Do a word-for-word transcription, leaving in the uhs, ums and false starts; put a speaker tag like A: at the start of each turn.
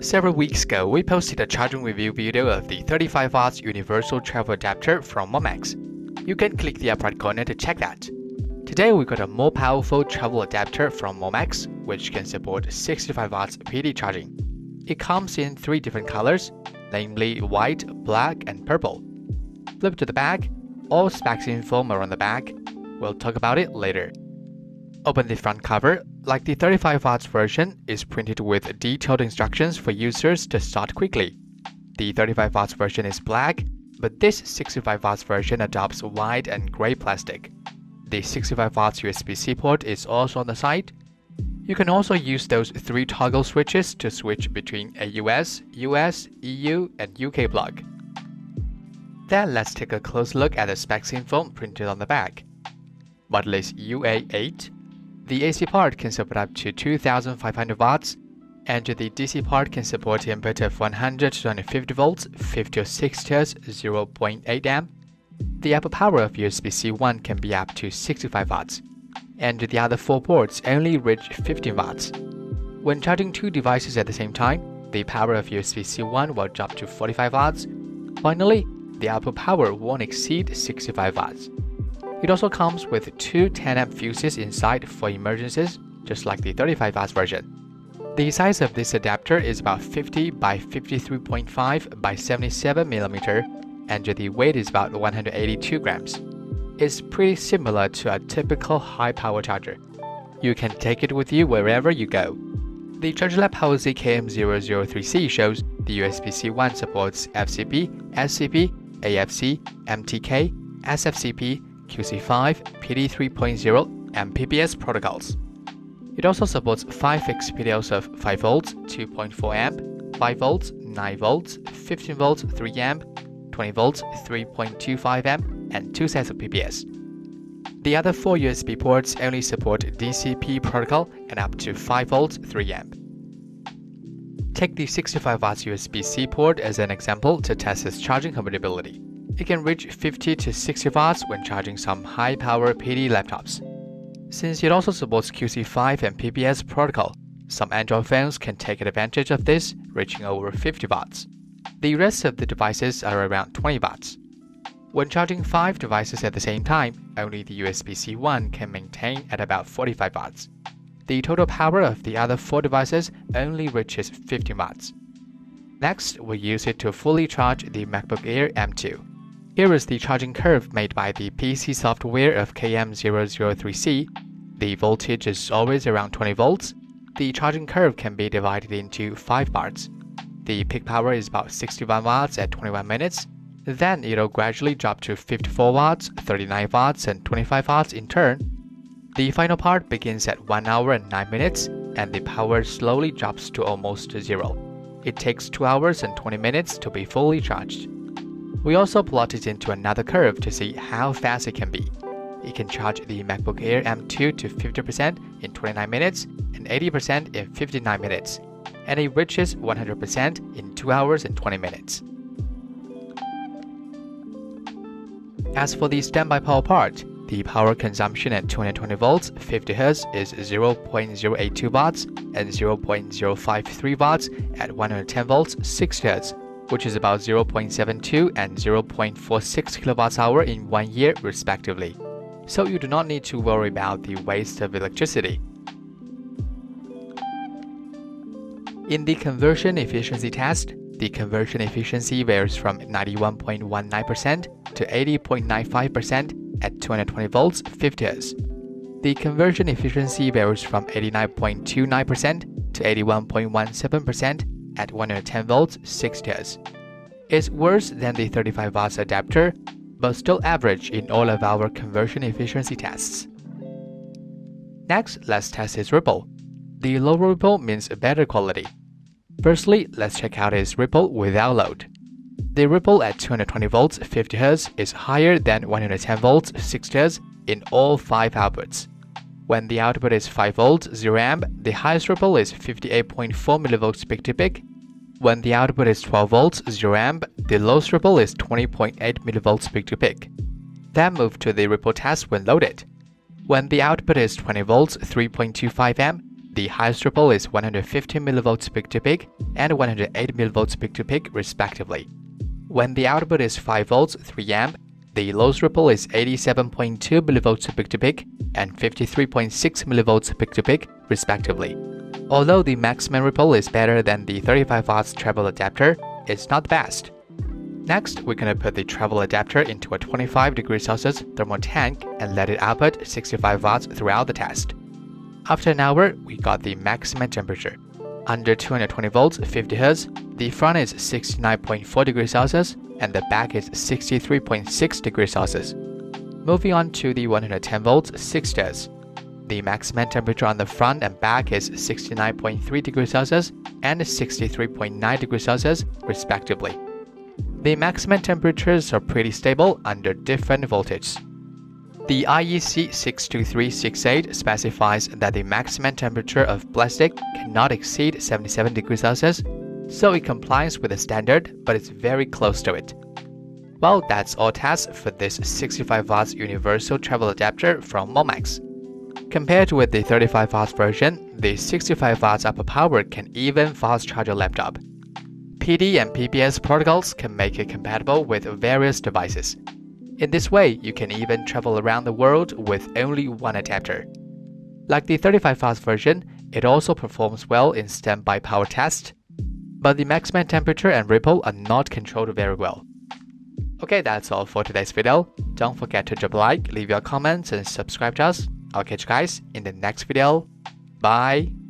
A: Several weeks ago, we posted a charging review video of the thirty-five watts universal travel adapter from MOMAX. You can click the up right corner to check that. Today we got a more powerful travel adapter from MOMAX, which can support sixty-five watts P D charging. It comes in three different colors, namely white, black, and purple. Flip to the back, all specs info are on the back. We'll talk about it later. Open the front cover. Like the thirty-five watts version, is printed with detailed instructions for users to start quickly. The thirty-five watts version is black, but this sixty-five watts version adopts white and gray plastic. The sixty-five watts U S B C port is also on the side. You can also use those three toggle switches to switch between a U S, U S, E U, and U K plug. Then let's take a close look at the specs info printed on the back. Model is U A eight. The A C part can support up to two thousand five hundred watts, and the D C part can support input of one hundred to one hundred fifty volts, fifty or sixty hertz, zero point eight amp. The output power of U S B C one can be up to sixty-five watts, and the other four ports only reach fifteen watts. When charging two devices at the same time, the power of U S B C one will drop to forty-five watts. Finally, the output power won't exceed sixty-five watts. It also comes with two ten amp fuses inside for emergencies, just like the thirty-five watts version. The size of this adapter is about fifty by fifty-three point five by seventy-seven millimeter, and the weight is about one hundred eighty-two grams. It's pretty similar to a typical high-power charger. You can take it with you wherever you go. The Charger Lab policy K M zero zero three C shows the U S B C one supports F C P, S C P, A F C, M T K, S F C P, Q C five, P D three point zero, and P B S protocols. It also supports five fixed P D Ls of five volts, two point four amp, five volts, nine volts, fifteen volts, three amp, twenty volts, three point two five amp, and two sets of P B S. The other four U S B ports only support D C P protocol and up to five volts, three amp. Take the sixty-five watts U S B C port as an example to test its charging compatibility. It can reach fifty to sixty watts when charging some high-power P D laptops. Since it also supports Q C five and P B S protocol, some Android phones can take advantage of this, reaching over fifty watts. The rest of the devices are around twenty watts. When charging five devices at the same time, only the U S B C one can maintain at about forty-five watts. The total power of the other four devices only reaches fifteen watts. Next, we use it to fully charge the MacBook Air M two. Here is the charging curve made by the P C software of K M zero zero three C. The voltage is always around twenty volts. The charging curve can be divided into five parts. The peak power is about sixty-one watts at twenty-one minutes. Then it'll gradually drop to fifty-four watts, thirty-nine watts, and twenty-five watts in turn. The final part begins at one hour and nine minutes, and the power slowly drops to almost zero. It takes two hours and twenty minutes to be fully charged. We also plot it into another curve to see how fast it can be. It can charge the MacBook Air M two to fifty percent in twenty-nine minutes and eighty percent in fifty-nine minutes, and it reaches one hundred percent in two hours and twenty minutes. As for the standby power part, the power consumption at two hundred twenty volts, fifty hertz is zero point zero eight two watts and zero point zero five three watts at one hundred ten volts, sixty hertz, which is about zero point seven two and zero point four six kilowatts hour in one year respectively. So you do not need to worry about the waste of electricity. In the conversion efficiency test, the conversion efficiency varies from ninety-one point one nine percent to eighty point nine five percent at two hundred twenty volts, fifty hertz. The conversion efficiency varies from eighty-nine point two nine percent to eighty-one point one seven percent at one hundred ten volts, sixty hertz. It's worse than the thirty-five watts adapter, but still average in all of our conversion efficiency tests. Next, let's test its ripple. The low ripple means better quality. Firstly, let's check out its ripple without load. The ripple at two hundred twenty volts, fifty hertz is higher than one hundred ten volts, sixty hertz in all five outputs. When the output is five volts, zero amp, the highest ripple is fifty-eight point four millivolts peak to peak. When the output is twelve volts, zero amp, the lowest ripple is twenty point eight millivolts peak to peak. Then move to the ripple test when loaded. When the output is twenty volts, three point two five amp, The highest ripple is one hundred fifty millivolts peak-to-peak and one hundred eight millivolts peak-to-peak respectively. When the output is five volts, three amp, the lowest ripple is eighty-seven point two millivolts peak-to-peak and fifty-three point six millivolts peak-to-peak respectively. Although the maximum ripple is better than the thirty-five watts travel adapter, it's not the best. Next, we're going to put the travel adapter into a twenty-five degrees Celsius thermal tank and let it output sixty-five watts throughout the test. After an hour, we got the maximum temperature. Under two hundred twenty volts, fifty hertz, the front is sixty-nine point four degrees Celsius and the back is sixty-three point six degrees Celsius. Moving on to the one hundred ten volts, sixty hertz. The maximum temperature on the front and back is sixty-nine point three degrees Celsius and sixty-three point nine degrees Celsius respectively. The maximum temperatures are pretty stable under different voltages. The I E C six two three six eight specifies that the maximum temperature of plastic cannot exceed seventy-seven degrees Celsius, so it complies with the standard, but it's very close to it. Well, that's all tests for this sixty-five watts universal travel adapter from MOMAX. Compared with the thirty-five watts version, the sixty-five watts upper power can even fast charge a laptop. P D and P P S protocols can make it compatible with various devices. In this way, you can even travel around the world with only one adapter. Like the thirty-five watts version, it also performs well in standby power test, but the maximum temperature and ripple are not controlled very well. Okay, that's all for today's video. Don't forget to drop a like, leave your comments, and subscribe to us. I'll catch you guys in the next video. Bye!